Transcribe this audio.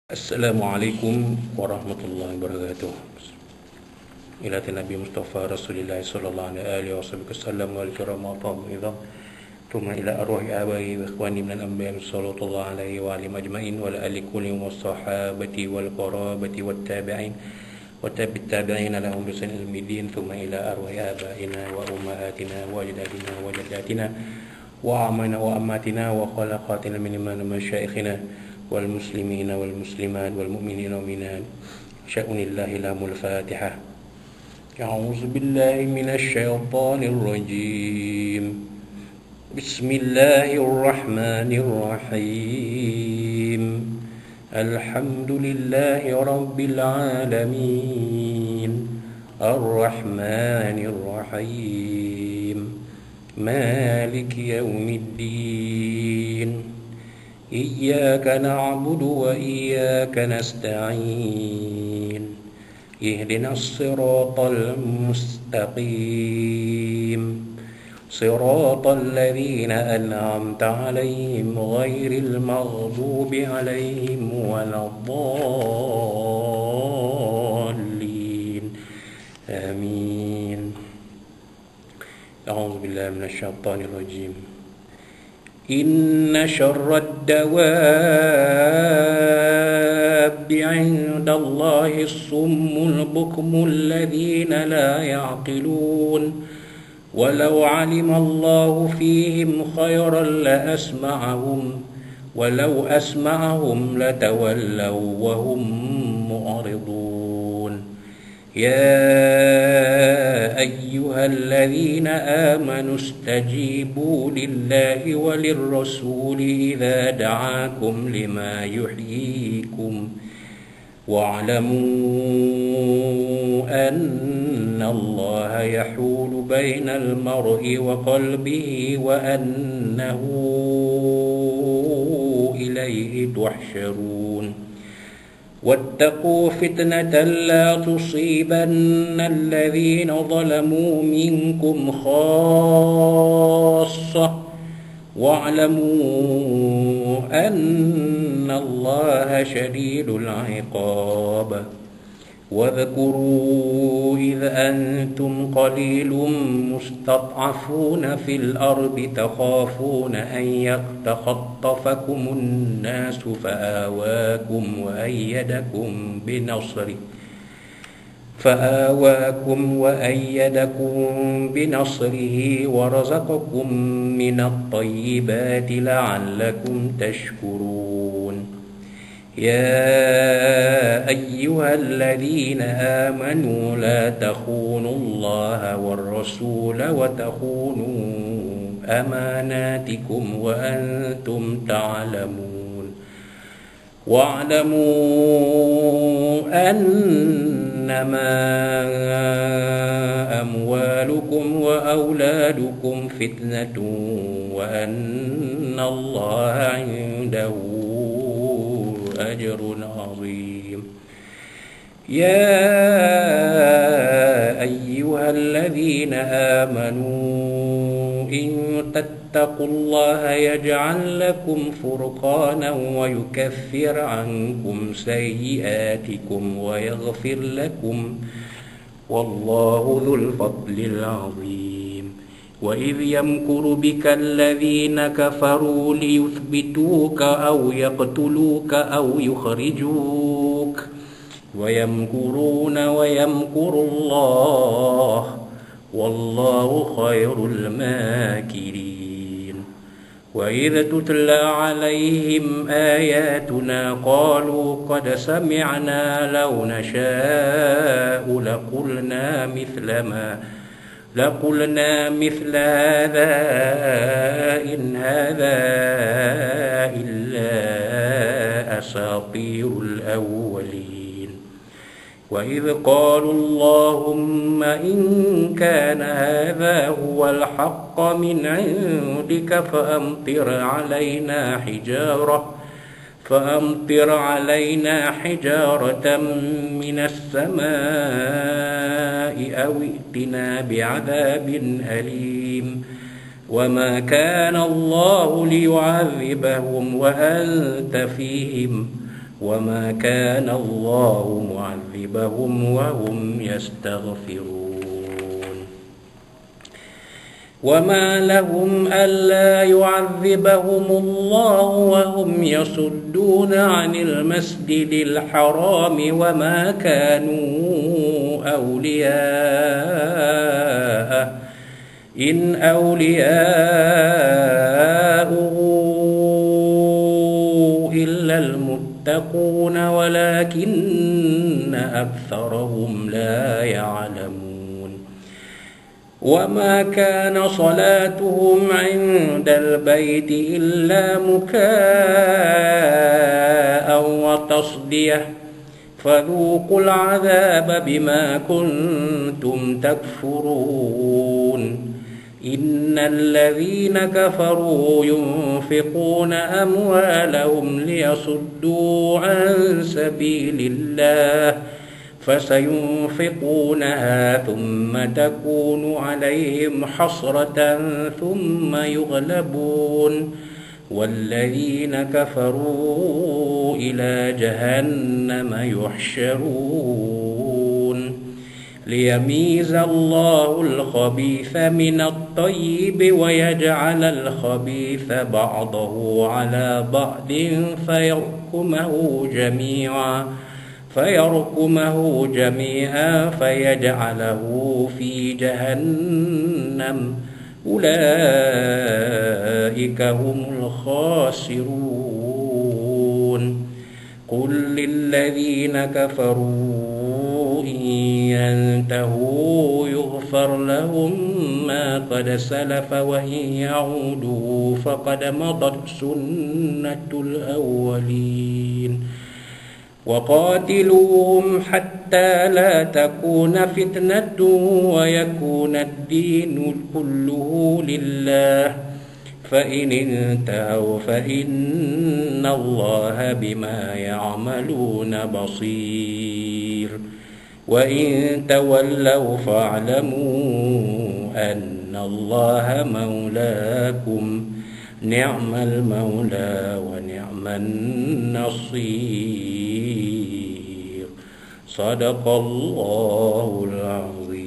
Assalamualaikum warahmatullahi wabarakatuh. Ila Nabi Mustafa Rasulullah sallallahu alaihi wasallam wal kiramah idham thumma ila arwahi abai wa ikhwani min al-anbiya sallallahu alaihi wa alihi majma'in wa ala alihi kulli wassahabati wal qarabati wat tabi'in wa tabi'it tabi'in lahum bi ihsanin ila yaumid thumma ila arwahi abaina wa ummahatina wa ajdadina wa jaddatina wa amana wa ammatina wa khalaqatina min masyayikhina والمسلمين والمسلمات والمؤمنين والمؤمنات شأن الله لهم الفاتحة. أعوذ بالله من الشيطان الرجيم. بسم الله الرحمن الرحيم. الحمد لله رب العالمين الرحمن الرحيم مالك يوم الدين إياك نعبد وإياك نستعين اهدنا الصراط المستقيم صراط الذين أنعمت عليهم غير المغضوب عليهم ولا الضالين آمين. أعوذ بالله من الشيطان الرجيم. إن شر الدواب عند الله الصم البكم الذين لا يعقلون ولو علم الله فيهم خيرا لأسمعهم ولو أسمعهم لتولوا وهم معرضون. يا أيها الذين آمنوا استجيبوا لله وللرسول إذا دعاكم لما يحييكم واعلموا أن الله يحول بين المرء وقلبه وأنه إليه تحشرون. واتقوا فتنة لا تصيبن الذين ظلموا منكم خاصة واعلموا أن الله شديد العقاب. واذكروا إذ أنتم قليل مستضعفون في الأرض تخافون أن يتخطفكم الناس فآواكم وأيدكم بنصره ورزقكم من الطيبات لعلكم تشكرون. يا أيها الذين آمنوا لا تخونوا الله والرسول وتخونوا أماناتكم وأنتم تعلمون. واعلموا أنما أموالكم وأولادكم فتنة وأن الله عنده أجر عظيم. يا أيها الذين آمنوا إن تتقوا الله يجعل لكم فرقانا ويكفر عنكم سيئاتكم ويغفر لكم والله ذو الفضل العظيم. وإذ يمكر بك الذين كفروا ليثبتوك أو يقتلوك أو يخرجوك ويمكرون ويمكر الله والله خير الماكرين. وإذ تتلى عليهم آياتنا قالوا قد سمعنا لو نشاء لقلنا مثل هذا إن هذا إلا أساطير الأولين. وإذ قالوا اللهم إن كان هذا هو الحق من عندك فأمطر علينا حجارة من السماء أو ائتنا بعذاب أليم. وما كان الله ليعذبهم وأنت فيهم وما كان الله معذبهم وهم يستغفرون وما لهم ألا يعذبهم الله وهم يصدون عن المسجد الحرام وما كانوا أولياءه إن أولياؤه إلا المتقون ولكن أكثرهم لا يعلمون وما كان صلاتهم عند البيت إلا مكاء وتصدية فذوقوا العذاب بما كنتم تكفرون إن الذين كفروا ينفقون أموالهم ليصدوا عن سبيل الله فسينفقونها ثم تكون عليهم حسرة ثم يغلبون والذين كفروا إلى جهنم يحشرون ليميز الله الخبيث من الطيب ويجعل الخبيث بعضه على بعض فيركمه جميعا فيجعله في جهنم أولئك هم الخاسرون قل للذين كفروا إن ينتهوا يغفر لهم ما قد سلف وإن يعودوا فقد مضت سنة الأولين وقاتلوهم حتى لا تكون فتنة ويكون الدين كله لله فإن انتهوا فإن الله بما يعملون بصير وإن تولوا فاعلموا أن الله مولاكم نعم المولى ونعم النصير صدق الله العظيم.